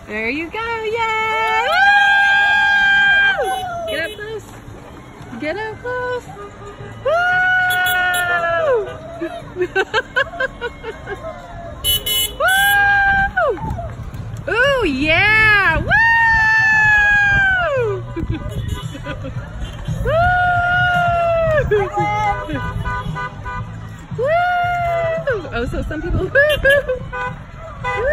There you go. Yay! Woo! Get up close. Get up close. Woo! Woo! Ooh, yeah! Woo! Woo! Woo! Oh, so some people. Woo! Woo!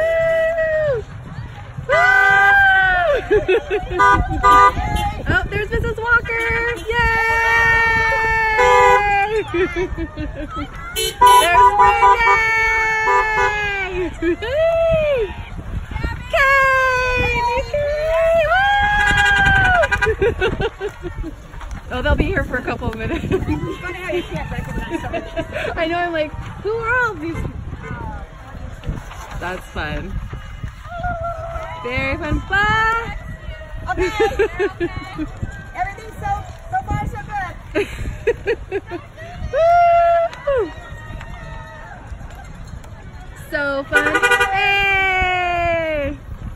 Woo! Oh, there's Mrs. Walker! Yay! There's Renee! Oh, they'll be here for a couple of minutes. It's funny how you can't recognize somebody. I know, I'm like, who are all these? That's fun. Very fun. Bye! Okay. Everything's so far so good. Woo! So fun. Hey!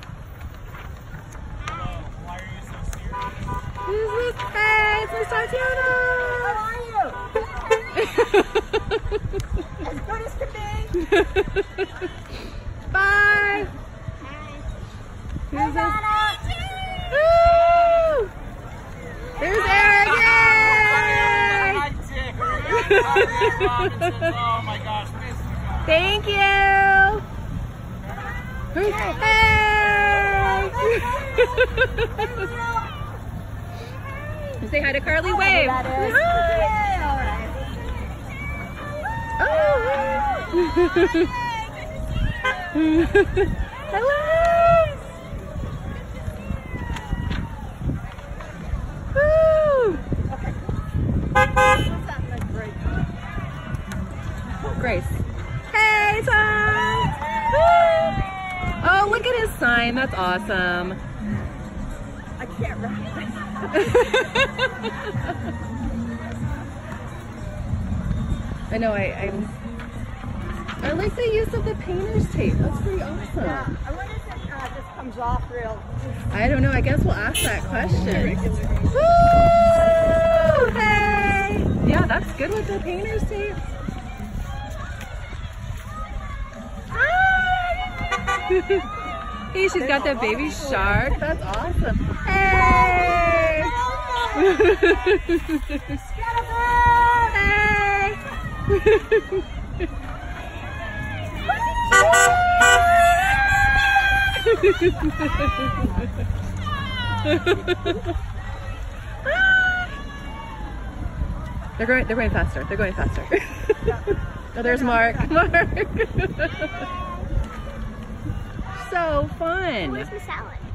Why are you so serious? Hey, it's Miss Tatiana! How are you? As good as can be. Bye! Hey, Who's this? Donna. Woo! There's Eric! Yay! Hi, Dick. Oh my gosh, miss you guys. Thank you! Hey! Say hi to Carly. Wave! That is. Hi! Oh! Hello! Woo! Grace. Hey, Tom! Woo! Oh, look at his sign. That's awesome. I can't recognize. I know, I like the use of the painter's tape. That's pretty awesome. Yeah, I wonder if it just comes off real. I don't know. I guess we'll ask that question. Woo! Hey! Yeah, that's good with the painter's tape. Hey, she's got the baby shark. That's awesome. Hey! They're going faster. They're going faster. Oh, there's Mark. Mark. So fun. Where's my salad?